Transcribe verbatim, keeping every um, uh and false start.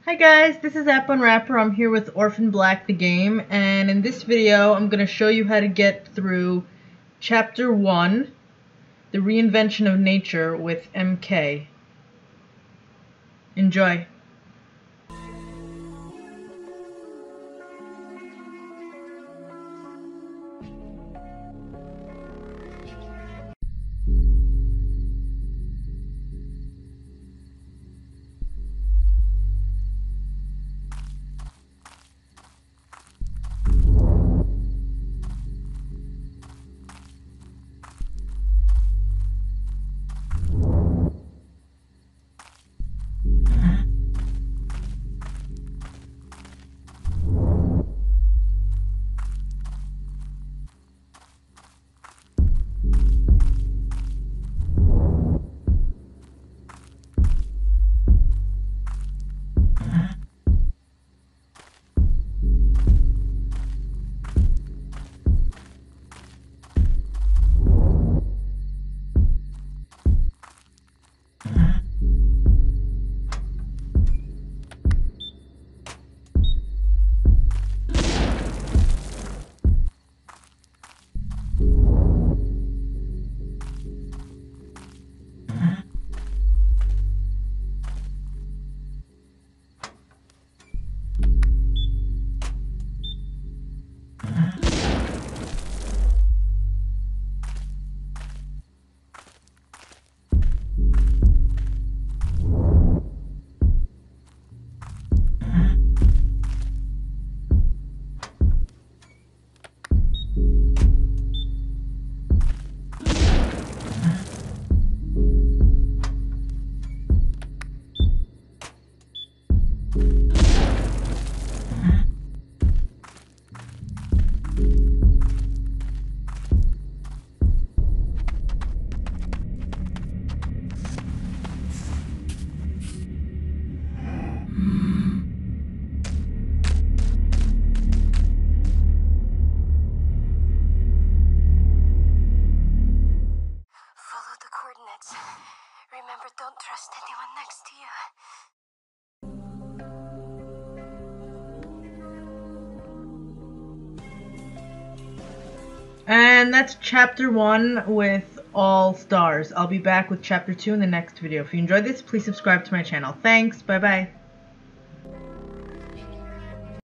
Hi guys, this is App Unwrapper. I'm here with Orphan Black the game, and in this video I'm going to show you how to get through Chapter one, The Reinvention of Nature with M K. Enjoy. Remember, don't trust anyone next to you. And that's Chapter one with all stars. I'll be back with Chapter two in the next video. If you enjoyed this, please subscribe to my channel. Thanks, bye bye.